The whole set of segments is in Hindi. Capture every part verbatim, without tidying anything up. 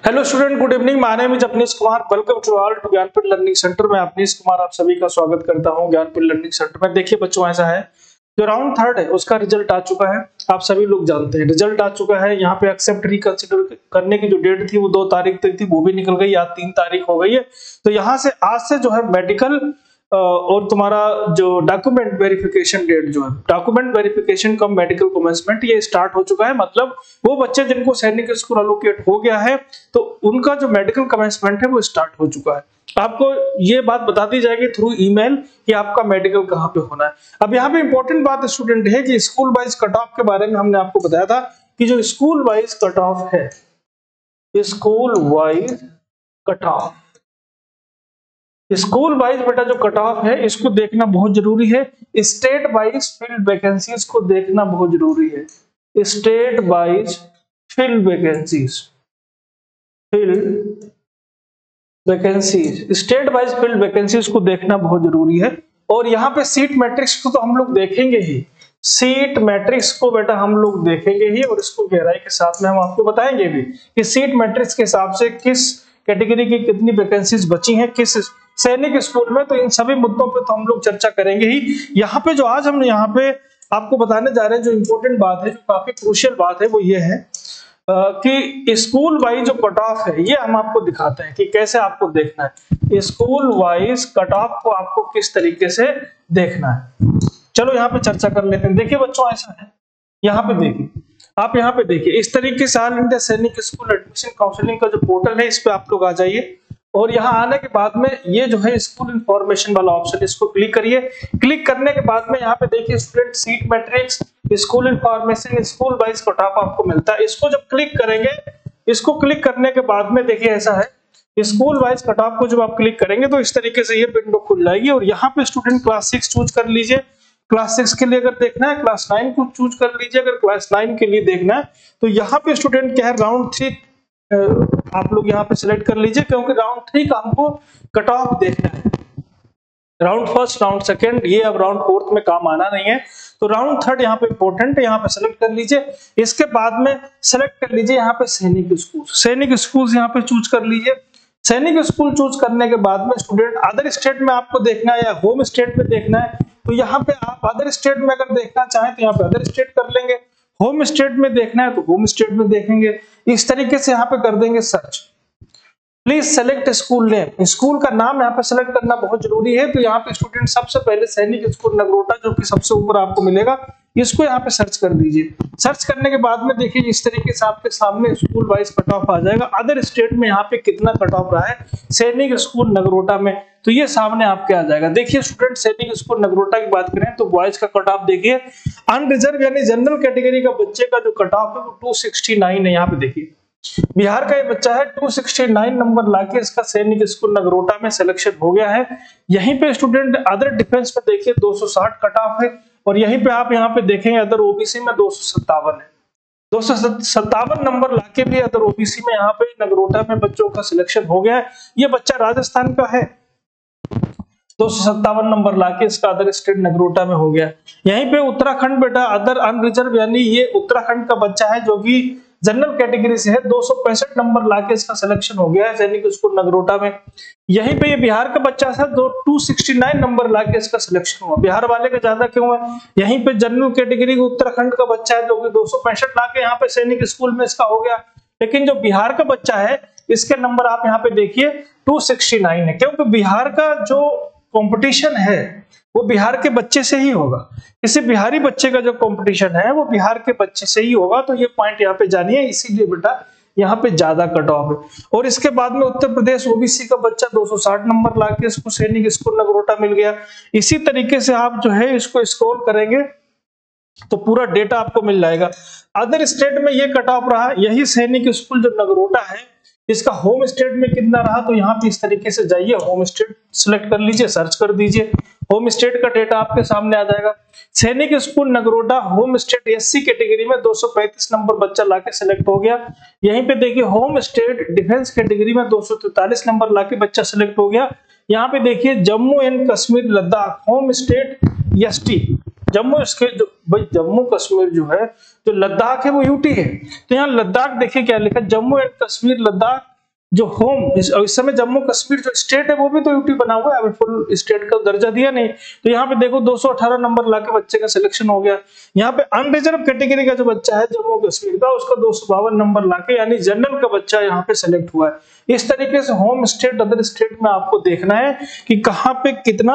Hello student, good evening. My name is Apnish Kumar. Welcome to all to Gyanpeeth learning centre. मैं अपनीश कुमार आप सभी का स्वागत करता हूं ज्ञानपीठ लर्निंग सेंटर में। देखिए बच्चों, ऐसा है जो राउंड थर्ड है उसका रिजल्ट आ चुका है। आप सभी लोग जानते हैं रिजल्ट आ चुका है। यहाँ पे एक्सेप्ट रिकंसिडर करने की जो डेट थी वो दो तारीख तक थी, वो भी निकल गई। आज तीन तारीख हो गई है। तो यहाँ से आज से जो है मेडिकल और तुम्हारा जो डॉक्यूमेंट वेरिफिकेशन डेट जो है, document verification cum medical commencement, ये स्टार्ट हो चुका है। मतलब वो बच्चे जिनको सैनिक स्कूल एलोकेट हो गया है तो उनका जो मेडिकल कमेंसमेंट है वो स्टार्ट हो चुका है। आपको ये बात बता दी जाएगी थ्रू ईमेल कि आपका मेडिकल कहाँ पे होना है। अब यहाँ पे इंपॉर्टेंट बात स्टूडेंट है कि स्कूल वाइज कट ऑफ के बारे में हमने आपको बताया था कि जो स्कूल वाइज कट ऑफ है, school wise cut off, school wise बेटा जो कट ऑफ है इसको देखना बहुत जरूरी है। स्टेट वाइज फिल्ड वैकेंसीज को देखना बहुत जरूरी है। State wise filled vacancies, filled vacancies, state wise filled vacancies को देखना बहुत जरूरी है। और यहाँ पे सीट मैट्रिक्स को तो हम लोग देखेंगे ही, सीट मैट्रिक्स को बेटा हम लोग देखेंगे ही और इसको गहराई के साथ में हम आपको बताएंगे भी कि सीट मैट्रिक्स के हिसाब से किस कैटेगरी की कितनी वैकेंसीज बची हैं किस सैनिक स्कूल में। तो इन सभी मुद्दों पे तो हम लोग चर्चा करेंगे ही। यहाँ पे जो आज हम यहाँ पे आपको बताने जा रहे हैं, जो इम्पोर्टेंट बात है, जो काफी क्रूशियल बात है, वो ये है आ, कि स्कूल वाइज जो कट ऑफ है ये हम आपको दिखाते हैं कि कैसे आपको देखना है। स्कूल वाइज कट ऑफ को आपको किस तरीके से देखना है। चलो यहाँ पे चर्चा कर लेते हैं। देखिए बच्चों, ऐसा है, यहाँ पे देखिए, आप यहाँ पे देखिए, इस तरीके से all India Sainik school admission counselling का जो पोर्टल है इस पे आप लोग आ जाइए। और यहाँ आने के बाद में ये जो है स्कूल इंफॉर्मेशन वाला ऑप्शन, इसको क्लिक करिए। क्लिक करने के बाद में यहाँ पे देखिए student seat matrix, school information, school wise cut off आपको मिलता है। इसको जब क्लिक करेंगे, इसको क्लिक करने के बाद में देखिए ऐसा है, स्कूल वाइज कट ऑफ को जब आप क्लिक करेंगे तो इस तरीके से ये विंडो खुल जाएगी। और यहाँ पे स्टूडेंट क्लास सिक्स चूज कर लीजिए। क्लास सिक्स के लिए अगर देखना है, क्लास नाइन को चूज कर लीजिए। अगर क्लास नाइन के लिए देखना है तो यहाँ पे स्टूडेंट क्या है, राउंड थ्री आप लोग यहाँ पे सिलेक्ट कर लीजिए, क्योंकि राउंड थ्री का हमको कट ऑफ देखना है। राउंड फर्स्ट, राउंड सेकेंड, ये अब राउंड फोर्थ में काम आना नहीं है। तो राउंड थर्ड यहाँ पे इंपॉर्टेंट है, यहाँ पे सिलेक्ट कर लीजिए। इसके बाद में सिलेक्ट कर लीजिए यहाँ पे सैनिक स्कूल, सैनिक स्कूल यहाँ पे चूज कर लीजिए। सैनिक स्कूल चूज करने के बाद में स्टूडेंट अदर स्टेट में आपको देखना है या होम स्टेट में देखना है, तो यहाँ पे आप अदर स्टेट में अगर देखना चाहें तो यहाँ पे अदर स्टेट कर लेंगे। होम स्टेट में देखना है तो होम स्टेट में देखेंगे। इस तरीके से यहाँ पे कर देंगे search. Please select school name, school का नाम यहाँ पे सेलेक्ट करना बहुत जरूरी है। तो यहाँ पे स्टूडेंट सबसे पहले सैनिक स्कूल नगरोटा, जो कि सबसे ऊपर आपको मिलेगा, इसको यहाँ पे सर्च कर दीजिए। सर्च करने के बाद में देखिए इस तरीके से आपके सामने स्कूल वाइज कट ऑफ आ जाएगा। अदर स्टेट में यहाँ पे कितना कट ऑफ रहा है सैनिक स्कूल नगरोटा में, तो ये सामने आपके आ जाएगा। देखिए स्टूडेंट, सैनिक स्कूल नगरोटा की बात करें तो बॉयज का कट ऑफ देखिए, अनरिजर्व यानी जनरल कैटेगरी का बच्चे का जो कट ऑफ है वो टू सिक्सटी नाइन है। यहाँ पे देखिए बिहार का ये बच्चा है, टू सिक्सटी नाइन नंबर लाके इसका सैनिक स्कूल नगरोटा में सिलेक्शन हो गया है। यहीं पे स्टूडेंट अदर डिफेंस में देखिए दो सौ साठ कट ऑफ है। और यहीं पे आप यहाँ पे देखेंगे अदर ओबीसी में दो सौ सत्तावन है। दो सौ सत्तावन नंबर लाके भी अदर ओबीसी में यहाँ पे नगरोटा में बच्चों का सिलेक्शन हो गया है। ये बच्चा राजस्थान का है, दो सौ सत्तावन नंबर लाके इसका अदर स्टेट नगरोटा में हो गया। यहीं पे उत्तराखंड बेटा अदर अनरिजर्व यानी ये उत्तराखंड का बच्चा है जो कि जनरल कैटेगरी से है, दो सौ पैंसठ नंबर लाके इसका सिलेक्शन हो गया है सैनिक स्कूल नगरोटा में। यहीं पे ये बिहार का बच्चा था, दो टू सिक्सटी नाइन नंबर लाके इसका सिलेक्शन हुआ। बिहार वाले का ज्यादा क्यों है, यहीं पे जनरल कैटेगरी का उत्तराखंड का बच्चा है जो कि दो सौ पैंसठ लाके यहाँ पे सैनिक स्कूल में इसका हो गया। लेकिन जो बिहार का बच्चा है इसके नंबर आप यहाँ पे देखिए टू सिक्सटी नाइन है, क्योंकि बिहार का जो कंपटीशन है वो बिहार के बच्चे से ही होगा। किसी बिहारी बच्चे का जो कंपटीशन है वो बिहार के बच्चे से ही होगा। तो ये पॉइंट यहाँ पे जानिए, इसीलिए बेटा यहाँ पे ज्यादा कट ऑफ है। और इसके बाद में उत्तर प्रदेश ओबीसी का बच्चा दो सौ साठ नंबर लाके इसको सैनिक स्कूल नगरोटा मिल गया। इसी तरीके से आप जो है इसको स्क्रॉल करेंगे तो पूरा डेटा आपको मिल जाएगा। अदर स्टेट में ये कट ऑफ रहा, यही सैनिक स्कूल जो नगरोटा है इसका होम स्टेट में कितना रहा, तो यहाँ पे इस तरीके से जाइए, होम स्टेट सिलेक्ट कर लीजिए, सर्च कर दीजिए, होम स्टेट का डेटा आपके सामने आ जाएगा। Sainik school Nagrota home state SC category में दो सौ पैंतीस नंबर बच्चा लाके सिलेक्ट हो गया। यहीं पे देखिए होम स्टेट डिफेंस कैटेगरी में दो सौ तैंतालीस नंबर लाके बच्चा सिलेक्ट हो गया। यहाँ पे देखिए Jammu and Kashmir Ladakh home state ST, Jammu इसके जो भाई जम्मू कश्मीर जो है, जो लद्दाख है वो यूटी है। तो यहाँ लद्दाख देखिए क्या लिखा, जम्मू एंड कश्मीर लद्दाख जो होम इस, इस समय जम्मू कश्मीर जो स्टेट है वो भी तो यूटी बना हुआ है, अभी फुल स्टेट का दर्जा दिया नहीं। तो यहाँ पे देखो दो सौ अठारह नंबर लाके बच्चे का सिलेक्शन हो गया। यहाँ पे अनरिजर्व कैटेगरी का जो बच्चा है जम्मू कश्मीर का, उसका दो सौ बावन नंबर लाके यानी जनरल का बच्चा यहाँ पे सिलेक्ट हुआ है। इस तरीके से होम स्टेट अदर स्टेट में आपको देखना है कि कहाँ पे कितना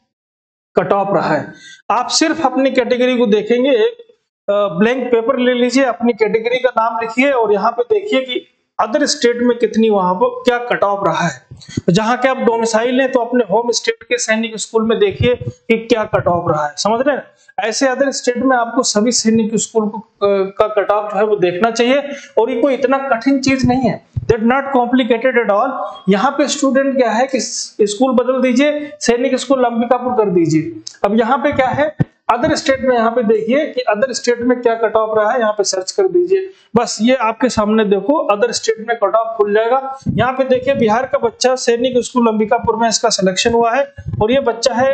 कट ऑफ रहा है। आप सिर्फ अपनी कैटेगरी को देखेंगे, एक ब्लैंक पेपर ले लीजिए, अपनी कैटेगरी का नाम लिखिए और यहाँ पे देखिए कि अदर स्टेट में कितनी वहां पर क्या कट ऑफ रहा है। जहां के आप डोमिसाइल हैं तो अपने होम स्टेट के सैनिक स्कूल में देखिए कि क्या कट ऑफ रहा है, समझ रहे हैं। ऐसे अदर स्टेट में आपको सभी सैनिक स्कूल को का कट ऑफ जो है वो देखना चाहिए, और ये कोई इतना कठिन चीज नहीं है, that not complicated at all. यहाँ पे स्टूडेंट क्या है कि स्कूल बदल दीजिए, सैनिक स्कूल अंबिकापुर कर दीजिए। अब यहाँ पे क्या है, अदर स्टेट में यहाँ पे देखिए कि अदर स्टेट में क्या कट ऑफ रहा है, यहाँ पे सर्च कर दीजिए, बस ये आपके सामने देखो अदर स्टेट में कट ऑफ खुल जाएगा। यहाँ पे देखिए बिहार का बच्चा सैनिक स्कूल अंबिकापुर में इसका सिलेक्शन हुआ है, और ये बच्चा है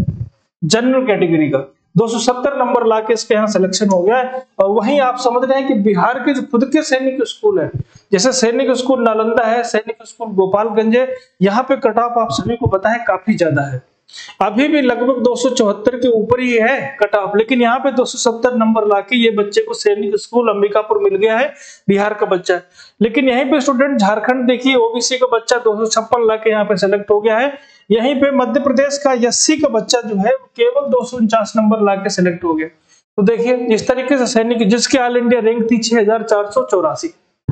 जनरल कैटेगरी का, दो सौ सत्तर नंबर लाके इसके यहाँ सिलेक्शन हो गया है। और वहीं आप समझ रहे हैं कि बिहार के जो खुद के सैनिक स्कूल है, जैसे सैनिक स्कूल नालंदा है, सैनिक स्कूल गोपालगंज है, यहाँ पे कट ऑफ आप सभी को पता है काफी ज्यादा है, अभी भी लगभग दो सौ चौहत्तर के ऊपर ही है कट ऑफ, लेकिन यहाँ पे दो सौ सत्तर नंबर लाके ये बच्चे को सैनिक स्कूल अंबिकापुर मिल गया है, बिहार का बच्चा है। लेकिन यहीं पे स्टूडेंट झारखंड देखिए, ओबीसी का बच्चा दो सौ छप्पन लाके यहाँ पे सेलेक्ट हो गया है। यहीं पे मध्य प्रदेश का एससी का बच्चा जो है केवल दो सौ उनचास नंबर लाके सेलेक्ट हो गया। तो देखिए इस तरीके से सैनिक, जिसकी ऑल इंडिया रैंक थी छह हजार चार सौ चौरासी,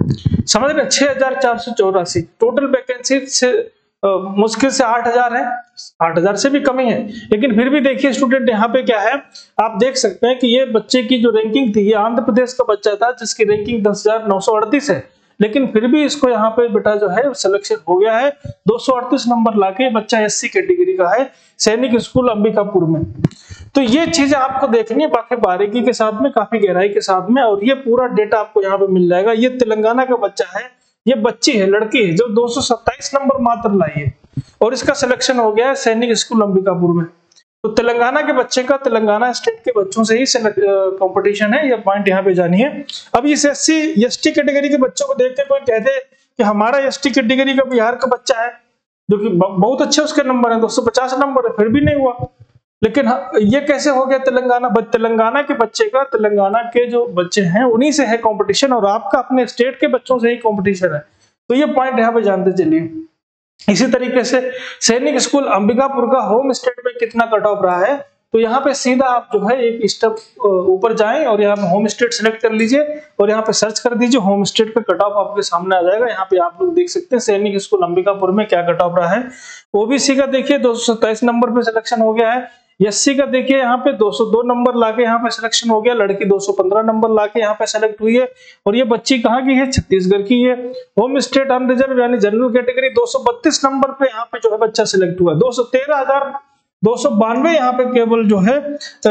समझ रहे, छह हजार चार सौ चौरासी टोटल वैकेंसी से Uh, मुश्किल से आठ हजार है, आठ हजार से भी कम ही है, लेकिन फिर भी देखिए स्टूडेंट यहाँ पे क्या है, आप देख सकते हैं कि ये बच्चे की जो रैंकिंग थी, ये आंध्र प्रदेश का बच्चा था जिसकी रैंकिंग दस हजार नौ सौ अड़तीस है, लेकिन फिर भी इसको यहाँ पे बेटा जो है सिलेक्शन हो गया है, दो सौ अड़तीस नंबर लाके बच्चा एससी कैटेगरी का है, सैनिक स्कूल अंबिकापुर में। तो ये चीजें आपको देखनी है, बाकी बारीकी के साथ में, काफी गहराई के साथ में, और ये पूरा डेटा आपको यहाँ पे मिल जाएगा। ये तेलंगाना का बच्चा है, ये बच्ची है, लड़की है, जो दो सौ सत्ताईस नंबर मात्र लाई है, और इसका सिलेक्शन हो गया है सैनिक स्कूल अंबिकापुर में। तो तेलंगाना के बच्चे का तेलंगाना स्टेट के बच्चों से ही कंपटीशन है, ये पॉइंट यहाँ पे जानिए। अब इस एससी एसटी कैटेगरी के बच्चों को देख के कोई कहते कि हमारा एसटी कैटेगरी का बिहार का बच्चा है, जो कि बहुत अच्छे उसके नंबर है, दो सौ पचास नंबर है, फिर भी नहीं हुआ। लेकिन ये कैसे हो गया तेलंगाना, तेलंगाना के बच्चे का, तेलंगाना के जो बच्चे हैं उन्हीं से है कंपटीशन, और आपका अपने स्टेट के बच्चों से ही कंपटीशन है। तो ये पॉइंट यहाँ पे जानते चलिए। इसी तरीके से सैनिक स्कूल अंबिकापुर का होम स्टेट में कितना कट ऑफ रहा है, तो यहाँ पे सीधा आप जो है एक स्टेप ऊपर जाएं और यहाँ पे होम स्टेट सेलेक्ट कर लीजिए और यहाँ पे सर्च कर दीजिए, होम स्टेट पे कट ऑफ आपके सामने आ जाएगा। यहाँ पे आप लोग देख सकते हैं सैनिक स्कूल अंबिकापुर में क्या कट ऑफ रहा है। ओबीसी का देखिए दो सौ सत्ताईस नंबर पे सिलेक्शन हो गया है, एससी का देखिए यहाँ पे दो सौ दो नंबर लाके यहाँ पे सिलेक्शन हो गया, लड़की दो सौ पंद्रह नंबर लाके यहाँ पे सेलेक्ट हुई है, और ये बच्ची कहाँ की है, छत्तीसगढ़ की है। होम स्टेट अनरिजर्व यानी जनरल कैटेगरी दो सौ बत्तीस नंबर पे यहाँ पे जो है बच्चा सिलेक्ट हुआ है। दो सौ तेरह हजार दो सौ बानवे यहाँ पे केवल जो है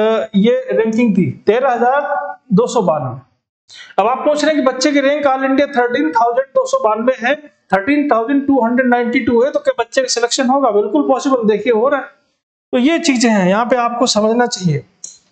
ये रैंकिंग थी, तेरह हजार दो सौ बानवे। अब आप पूछ रहे हैं कि बच्चे की rank all India thirteen thousand दो सौ बानवे है, thirteen thousand two hundred ninety two है, तो क्या बच्चे का सिलेक्शन होगा? बिल्कुल पॉसिबल, देखिए हो रहा है। तो ये चीजें हैं यहाँ पे आपको समझना चाहिए,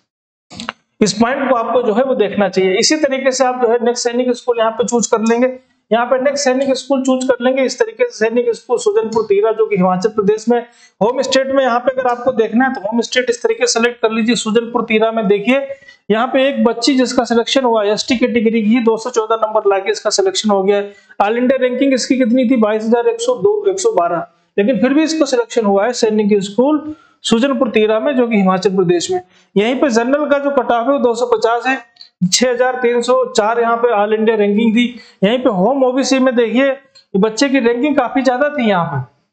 इस पॉइंट को आपको जो है वो देखना चाहिए। इसी तरीके से आप जो है नेक्स्ट सैनिक स्कूल यहाँ पे चूज कर लेंगे, यहाँ पे नेक्स्ट सैनिक स्कूल चूज कर लेंगे। इस तरीके से सैनिक स्कूल सुजनपुर तीरा जो कि हिमाचल प्रदेश में होम स्टेट में, यहाँ पे अगर आपको देखना है तो होम स्टेट इस तरीके से सेलेक्ट कर लीजिए। सुजनपुर तीरा में देखिए यहाँ पे एक बच्ची जिसका सिलेक्शन हुआ एसटी कैटेगरी की, दो सौ चौदह नंबर लाके इसका सिलेक्शन हो गया। ऑल इंडिया रैंकिंग इसकी कितनी थी, बाईस हजार एक सौ दो एक सौ बारह, लेकिन फिर भी इसको सिलेक्शन हुआ है सैनिक स्कूल सुजनपुर तीरा में जो कि हिमाचल प्रदेश में। यहीं पे जनरल का जो कट ऑफ है वो दो सौ पचास है, छह हजार तीन सौ चार यहाँ पे ऑल इंडिया रैंकिंग थी। यहीं पे होम ओबीसी में देखिए बच्चे की रैंकिंग काफी ज्यादा थी, यहाँ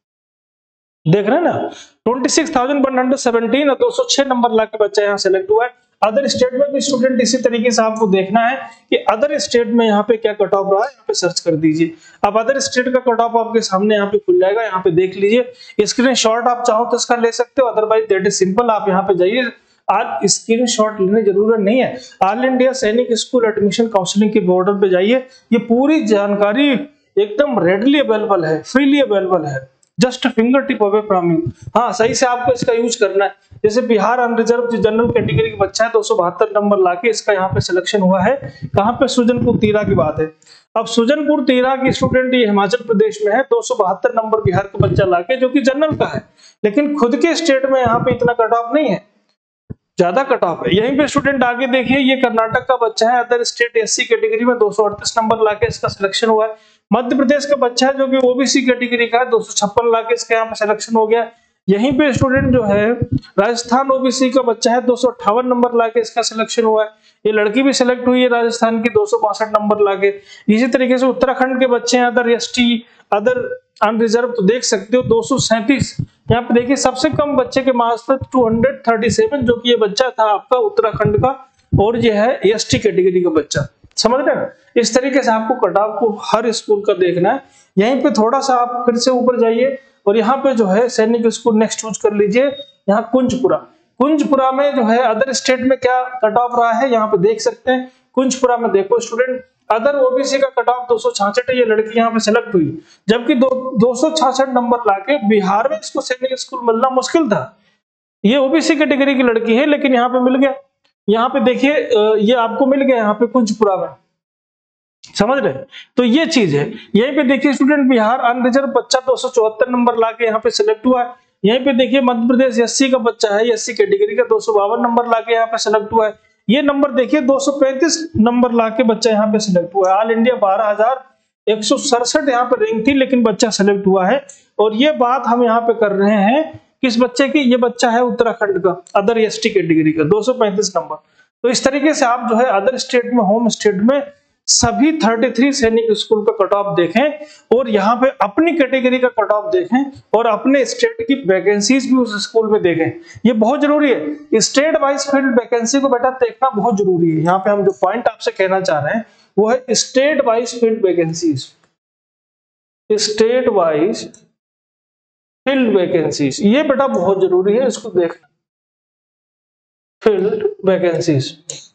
पे देख रहे हैं ना, छब्बीस हजार एक सौ सत्रह और दो सौ छह नंबर लाके बच्चा यहाँ सेलेक्ट हुआ है। अदर स्टेट में भी स्टूडेंट इसी तरीके से आपको देखना है कि अदर स्टेट में यहाँ पे क्या कट ऑफ रहा है, यहाँ पे सर्च कर दीजिए। अब अदर स्टेट का कट ऑफ आपके सामने यहाँ पे खुल जाएगा, यहाँ पे देख लीजिए। स्क्रीन शॉट आप चाहो तो इसका ले सकते हो, अदरवाइज दैट इज सिंपल, आप यहाँ पे जाइए। आज स्क्रीन शॉट लेने जरूरत नहीं है, all India Sainik school admission counselling के पोर्टल पे जाइए, ये पूरी जानकारी एकदम रेडली अवेलेबल है, फ्रीली अवेलेबल है, just finger tip away from you. हाँ, सही से आपको इसका यूज करना है। जैसे बिहार अनरिजर्व जो जनरल कैटेगरी का बच्चा है, दो सौ बहत्तर नंबर लाके इसका यहाँ पे सिलेक्शन हुआ है, कहाँ पे, सुजनपुर तीरा की बात है। अब सुजनपुर तीरा की स्टूडेंट ये हिमाचल प्रदेश में है, दो सौ बहत्तर नंबर बिहार का बच्चा लाके, जो कि जनरल का है, लेकिन खुद के स्टेट में यहाँ पे इतना कट ऑफ नहीं है, ज्यादा कट ऑफ है। यहीं पे स्टूडेंट आगे देखिए, ये कर्नाटक का बच्चा है, अदर स्टेट एससी कैटेगरी में दो सौ अड़तीस नंबर लाके इसका सिलेक्शन हुआ है। मध्य प्रदेश का बच्चा है जो कि ओबीसी कैटेगरी का है, दो सौ छप्पन लाके इसका यहाँ पे सिलेक्शन हो गया। यहीं पे स्टूडेंट जो है राजस्थान ओबीसी का बच्चा है, दो सौ अट्ठावन नंबर लाके इसका सिलेक्शन हुआ है। ये लड़की भी सिलेक्ट हुई है राजस्थान की, दो सौ बासठ नंबर लाके। इसी तरीके से उत्तराखंड के बच्चे हैं, अदर एसटी, अदर अनरिजर्व, तो देख सकते हो दो सौ सैंतीस। यहाँ पे देखिए सबसे कम बच्चे के मार्क्स थे दो सौ सैंतीस, जो कि ये बच्चा था आपका उत्तराखंड का, और ये है एसटी कैटेगरी का बच्चा। समझ रहे हैं? इस तरीके से आपको कट ऑफ को हर स्कूल का देखना है। यहीं पे थोड़ा सा आप फिर से ऊपर जाइए और यहाँ पे जो है सैनिक स्कूल नेक्स्ट चूज कर लीजिए। यहाँ कुंजपुरा, कुंजपुरा में जो है अदर स्टेट में क्या कट ऑफ रहा है यहाँ पे देख सकते हैं। कुंजपुरा में देखो स्टूडेंट, अदर ओबीसी का कट ऑफ दो सौ छियासठ है, ये लड़की यहाँ पे सेलेक्ट हुई, जबकि दो दो सौ छियासठ नंबर लाके बिहार में इसको सैनिक स्कूल मिलना मुश्किल था। ये ओबीसी कैटेगरी की लड़की है, लेकिन यहाँ पे मिल गया। यहाँ पे देखिए ये आपको मिल गया यहाँ पे कुंजपुरा में, समझ रहे? तो ये चीज है। यहीं पे देखिए स्टूडेंट, बिहार अनरिजर्व बच्चा दो सौ चौहत्तर नंबर लाके यहाँ पे सिलेक्ट हुआ है। यहीं पे देखिए मध्य प्रदेश एससी का बच्चा है, एससी कैटेगरी का, दो सौ बावन नंबर लाके यहाँ पे सिलेक्ट हुआ है। ये नंबर देखिए दो सौ पैंतीस नंबर लाके बच्चा यहाँ पे सिलेक्ट हुआ है। ऑल इंडिया बारह हजार एक सौ सड़सठ यहाँ पे रैंक थी, लेकिन बच्चा सिलेक्ट हुआ है। और ये बात हम यहाँ पे कर रहे हैं किस बच्चे की? ये बच्चा है उत्तराखंड का, अदर एसटी कैटेगरी का, दो सौ पैंतीस नंबर। तो इस तरीके से आप जो है अदर स्टेट में, होम स्टेट में सभी तैंतीस सैनिक स्कूल का कट ऑफ देखें और यहाँ पे अपनी कैटेगरी का कट ऑफ देखें और अपने स्टेट की वैकेंसीज भी उस स्कूल में देखें। ये बहुत जरूरी है। स्टेट वाइज फील्ड वैकेंसी को बेटा देखना बहुत जरूरी है। यहाँ पे हम जो पॉइंट आपसे कहना चाह रहे हैं वो है state wise field vacancies, state wise field vacancies, ये बेटा बहुत जरूरी है, इसको देखना। Field vacancies,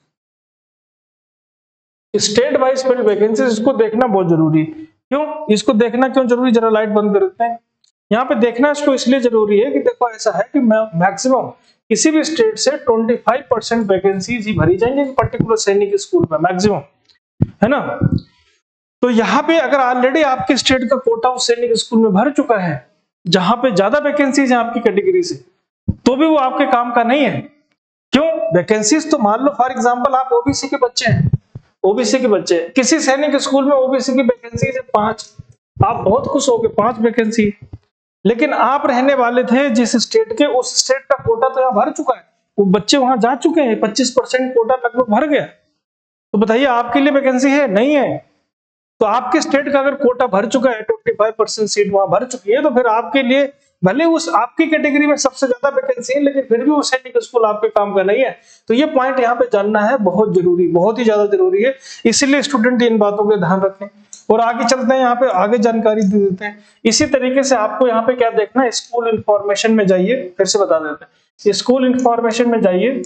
state wise field vacancies, इसको देखना बहुत जरूरी। क्यों इसको देखना क्यों जरूरी? जरा लाइट बंद कर देते हैं। यहाँ पे देखना इसको इसलिए जरूरी है कि देखो ऐसा है कि मैक्सिमम किसी भी स्टेट से पच्चीस परसेंट वैकेंसीज ही भरी जाएंगी पर्टिकुलर सैनिक स्कूल में, मैक्सिमम, है ना? तो यहाँ पे अगर ऑलरेडी आपके स्टेट का कोटा उस सैनिक स्कूल में भर चुका है, जहां पे ज्यादा वैकेंसीज है आपकी कैटेगरी से, तो भी वो आपके काम का नहीं है। क्यों? वैकेंसीज तो मान लो फॉर एग्जाम्पल आप ओबीसी के बच्चे हैं, ओबीसी के बच्चे किसी सैनिक स्कूल में ओबीसी की वैकेंसी है पांच, आप बहुत खुश हो गए, पांच वैकेंसी, लेकिन आप रहने वाले थे जिस स्टेट के, उस स्टेट का कोटा तो यहाँ भर चुका है, वो बच्चे वहां जा चुके हैं, पच्चीस परसेंट कोटा लगभग भर गया। तो बताइए आपके लिए वैकेंसी है? नहीं है। तो आपके स्टेट का अगर कोटा भर चुका है, पच्चीस परसेंट सीट वहां भर चुकी है, तो फिर आपके लिए भले उस आपकी कैटेगरी में सबसे ज्यादा वैकेंसी है, लेकिन फिर भी वो सैनिक स्कूल आपके काम का नहीं है। तो ये पॉइंट यहाँ पे जानना है, बहुत जरूरी, बहुत ही ज्यादा जरूरी है। इसलिए स्टूडेंट इन बातों का ध्यान रखें। और आगे चलते हैं, यहाँ पे आगे जानकारी दे देते हैं। इसी तरीके से आपको यहाँ पे क्या देखना है, स्कूल इंफॉर्मेशन में जाइए, फिर से बता देते हैं, स्कूल इंफॉर्मेशन में जाइए,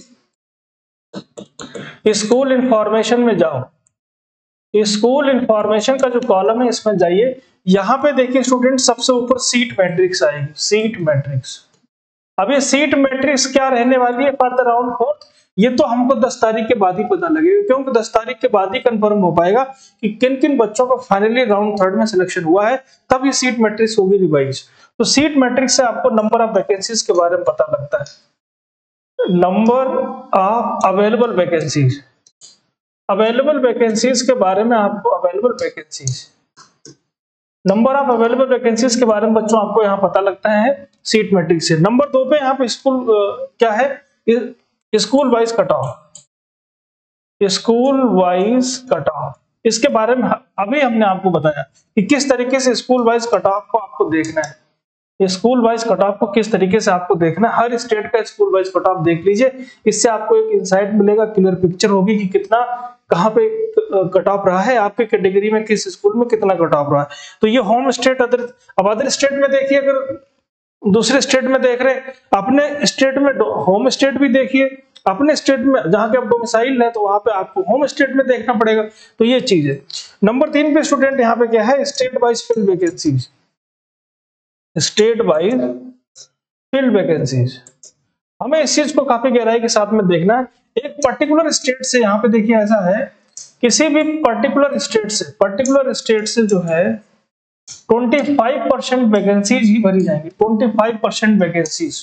स्कूल इंफॉर्मेशन में जाओ, स्कूल इंफॉर्मेशन का जो कॉलम है इसमें जाइए। यहां पे देखिए स्टूडेंट सबसे ऊपर सीट मैट्रिक्स आएगी, सीट मैट्रिक्स। अब ये सीट मैट्रिक्स क्या रहने वाली है फॉर द राउंड फोर्थ, ये तो हमको दस तारीख के बाद ही पता लगेगा, क्योंकि दस तारीख के बाद ही कंफर्म हो पाएगा कि किन किन बच्चों का फाइनली राउंड थर्ड में सिलेक्शन हुआ है, तब ये सीट मैट्रिक्स होगी रिवाइज। तो सीट मैट्रिक्स से आपको नंबर ऑफ वैकेंसीज के बारे में पता लगता है, number of available vacancies, available vacancies के बारे में आपको, available vacancies, number of available vacancies के बारे में बच्चों आपको यहाँ पता लगता है सीट मैट्रिक्स से। नंबर दो पे यहाँ पे स्कूल क्या है, school wise cut off, school wise cut off, इसके बारे में अभी हमने आपको बताया कि किस तरीके से स्कूल वाइज कट ऑफ को आपको देखना है। स्कूल वाइज कट ऑफ को किस तरीके से आपको देखना है, हर स्टेट का स्कूल वाइज कट ऑफ देख लीजिए, इससे आपको एक इंसाइट मिलेगा, क्लियर पिक्चर होगी कि कितना कहाँ पे कट ऑफ रहा है, आपके कैटेगरी में किस स्कूल में कितना कट ऑफ रहा है। तो ये होम स्टेट, अदर, अब अदर स्टेट में देखिए, अगर दूसरे स्टेट में देख रहे हैं, अपने स्टेट में होम स्टेट भी देखिए, अपने स्टेट में जहां के आप डोमिसाइल है तो वहां पे आपको होम स्टेट में देखना पड़ेगा। तो ये चीज है। नंबर तीन पे स्टूडेंट यहाँ पे क्या है, state wise field vacancies, state wise field vacancies, हमें इस चीज को काफी गहराई के साथ में देखना है। एक पर्टिकुलर स्टेट से यहाँ पे देखिए ऐसा है किसी भी पर्टिकुलर स्टेट से पर्टिकुलर स्टेट से जो है पच्चीस परसेंट वैकेंसीज ही भरी जाएंगी। पच्चीस परसेंट वैकेंसीज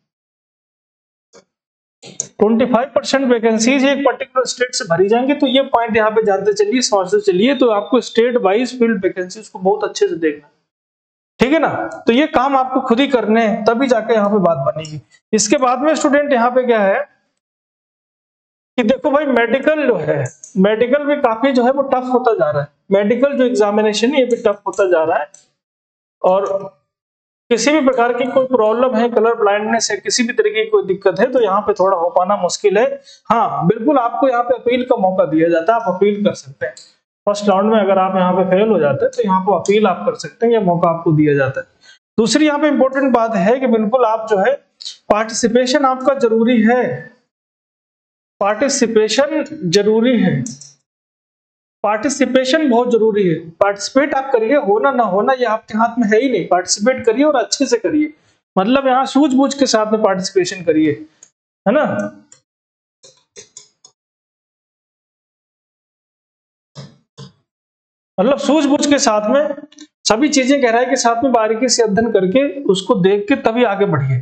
पच्चीस परसेंट वैकेंसीज एक पर्टिकुलर स्टेट से भरी जाएंगी। तो ये पॉइंट यहाँ पे जानते चलिए, समझते चलिए। तो आपको स्टेट वाइज फील्ड वैकेंसीज को बहुत अच्छे से देखना, ठीक है ना। तो ये काम आपको खुद ही करने हैं, तभी जाके यहाँ पे बात बनेगी। इसके बाद में स्टूडेंट यहाँ पे क्या है कि देखो भाई, मेडिकल जो है मेडिकल भी काफी जो है वो टफ होता जा रहा है। मेडिकल जो एग्जामिनेशन है ये भी टफ होता जा रहा है। और किसी भी प्रकार की कोई प्रॉब्लम है, कलर ब्लाइंडनेस है, किसी भी तरीके की कोई दिक्कत है, तो यहाँ पे थोड़ा हो पाना मुश्किल है। हाँ बिल्कुल, आपको यहाँ पे अपील का मौका दिया जाता है, आप अपील कर सकते हैं। फर्स्ट राउंड में अगर आप यहाँ पे फेल हो जाते हैं तो यहाँ पे अपील आप कर सकते हैं, ये मौका आपको दिया जाता है। दूसरी यहाँ पे इंपॉर्टेंट बात है कि बिल्कुल आप जो है पार्टिसिपेशन आपका जरूरी है, पार्टिसिपेशन जरूरी है, पार्टिसिपेशन बहुत जरूरी है। पार्टिसिपेट आप करिए, होना ना होना ये आपके हाथ में है ही नहीं। पार्टिसिपेट करिए और अच्छे से करिए, मतलब यहाँ सूझबूझ के साथ में पार्टिसिपेशन करिए, है ना। मतलब सूझबूझ के साथ में सभी चीजें गहराई के साथ में बारीकी से अध्ययन करके उसको देख के तभी आगे बढ़िए,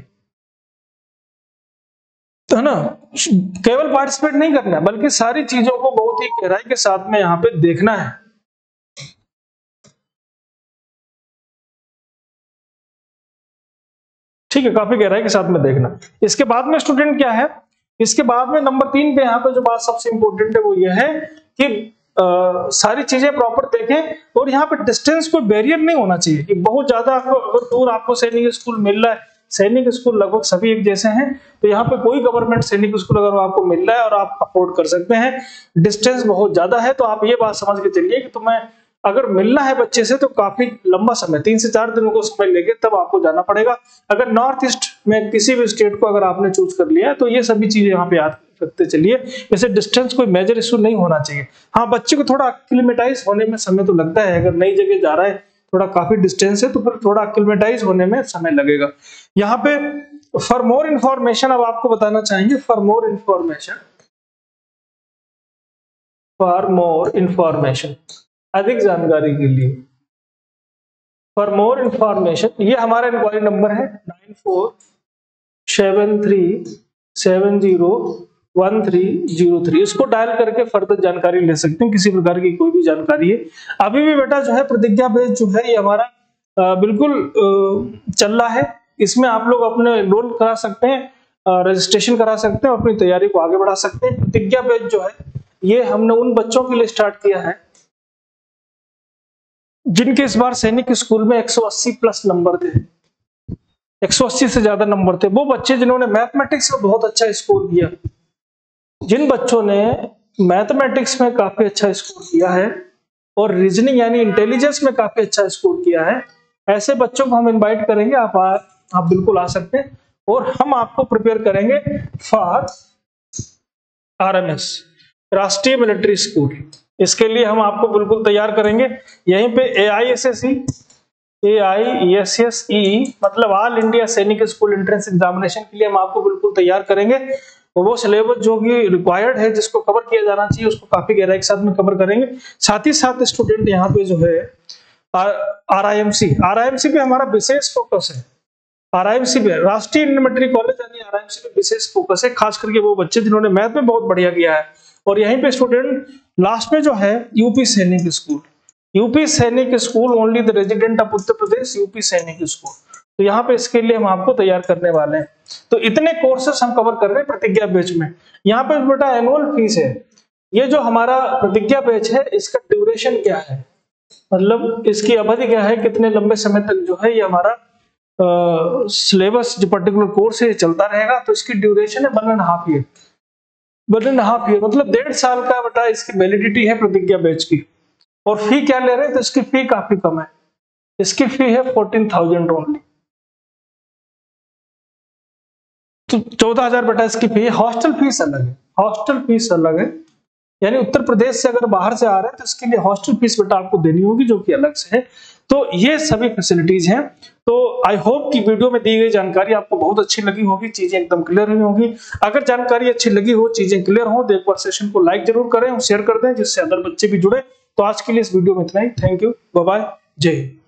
है ना। केवल पार्टिसिपेट नहीं करना है, बल्कि सारी चीजों को बहुत ही गहराई के साथ में यहाँ पे देखना है। ठीक है, काफी गहराई के साथ में देखना। इसके बाद में स्टूडेंट क्या है, इसके बाद में नंबर तीन पे यहाँ पे जो बात सबसे इंपॉर्टेंट है वो ये है कि आ, सारी चीजें प्रॉपर देखें। और यहाँ पे डिस्टेंस कोई बैरियर नहीं होना चाहिए कि बहुत ज्यादा आपको अगर दूर आपको सैनिक स्कूल मिल रहा है, सैनिक स्कूल लगभग सभी एक जैसे हैं, तो यहाँ पे कोई गवर्नमेंट सैनिक स्कूल अगर आपको मिल रहा है और आप अफोर्ड कर सकते हैं, डिस्टेंस बहुत ज्यादा है, तो आप ये बात समझ के चलिए कि तुम्हें अगर मिलना है बच्चे से तो काफी लंबा समय, तीन से चार दिनों को समय लेके तब आपको जाना पड़ेगा। अगर नॉर्थ ईस्ट में किसी भी स्टेट को अगर आपने चूज कर लिया है तो ये सभी चीजें यहाँ पे याद रखते चलिए। जैसे डिस्टेंस कोई मेजर इशू नहीं होना चाहिए। हाँ, बच्चे को थोड़ा एक्लिमेटाइज होने में समय तो लगता है, अगर नई जगह जा रहा है, थोड़ा काफी डिस्टेंस है, तो फिर थोड़ा एक्लिमेटाइज होने में समय लगेगा। यहाँ पे फॉर मोर इंफॉर्मेशन अब आपको बताना चाहेंगे, for more information for more information अधिक जानकारी के लिए, फॉर मोर इंफॉर्मेशन ये हमारा इंक्वायरी नंबर है nine four seven three seven zero one three zero three. इसको डायल करके फर्दर जानकारी ले सकते हैं, किसी प्रकार की कोई भी जानकारी है। अभी भी बेटा जो है प्रतिज्ञा बैच जो है ये हमारा आ, बिल्कुल आ, चल रहा है। इसमें आप लोग अपने एनरोल करा सकते हैं, रजिस्ट्रेशन करा सकते हैं, अपनी तैयारी को आगे बढ़ा सकते हैं। प्रतिज्ञा बैच जो है ये हमने उन बच्चों के लिए स्टार्ट किया है जिनके इस बार सैनिक स्कूल में एक सौ अस्सी प्लस नंबर थे, एक सौ अस्सी से ज्यादा नंबर थे। वो बच्चे जिन्होंने मैथमेटिक्स में बहुत अच्छा स्कोर किया, जिन बच्चों ने मैथमेटिक्स में काफी अच्छा स्कोर किया है और रीजनिंग यानी इंटेलिजेंस में काफी अच्छा स्कोर किया है, ऐसे बच्चों को हम इनवाइट करेंगे। आप आ, आप बिल्कुल आ सकते हैं और हम आपको प्रिपेयर करेंगे for RMS, Rashtriya military school. इसके लिए हम आपको बिल्कुल तैयार करेंगे। यहीं पे A I S S E A I S S E मतलब all India Sainik school entrance examination के लिए हम आपको बिल्कुल तैयार करेंगे। तो वो सिलेबस जो कि रिक्वायर्ड है, जिसको कवर किया जाना चाहिए, उसको काफी गहराई के साथ में कवर करेंगे। साथ ही साथ स्टूडेंट यहाँ पे जो है R I M C R I M C पे हमारा विशेष फोकस है। आर आई एम सी पे राष्ट्रीय इंडियन मिलिट्री कॉलेज यानी आर आई एम सी पे विशेष फोकस है, खास करके वो बच्चे जिन्होंने मैथ में बहुत बढ़िया किया है। और यहीं पे स्टूडेंट लास्ट में जो है UP Sainik school, UP Sainik school only the resident of Uttar Pradesh, UP Sainik school. तो यहाँ पे इसके लिए हम आपको तैयार करने वाले हैं। तो इतने कोर्सेस हम कवर कर रहे हैं प्रतिज्ञा बैच में। यहाँ पे बेटा एनुअल फीस है। ये जो हमारा प्रतिज्ञा बैच है इसका ड्यूरेशन क्या है, मतलब इसकी अवधि क्या है, कितने लंबे समय तक जो है ये हमारा सिलेबस जो पर्टिकुलर कोर्स है चलता रहेगा। तो इसकी ड्यूरेशन है one and half year, one and half year मतलब डेढ़ साल का बेटा इसकी वैलिडिटी है प्रतिज्ञा बैच की। और फी क्या ले रहे हैं, तो इसकी फी काफी कम है, इसकी फी है फोर्टीन थाउजेंड ओनली। तो चौदह हजार बेटा इसकी फी है। हॉस्टल फीस अलग है, हॉस्टल फीस अलग है, यानी उत्तर प्रदेश से अगर बाहर से आ रहे हैं तो इसके लिए हॉस्टल फीस बेटा आपको देनी होगी, जो कि अलग से है। तो ये सभी फैसिलिटीज हैं। तो आई होप कि वीडियो में दी गई जानकारी आपको बहुत अच्छी लगी होगी, चीजें एकदम क्लियर हुई होंगी। अगर जानकारी अच्छी लगी हो, चीजें क्लियर हो, तो एक बार सेशन को लाइक जरूर करें और शेयर कर दें जिससे अदर बच्चे भी जुड़े। तो आज के लिए इस वीडियो में इतना ही। थैंक यू, बाय बाय, जय हिंद।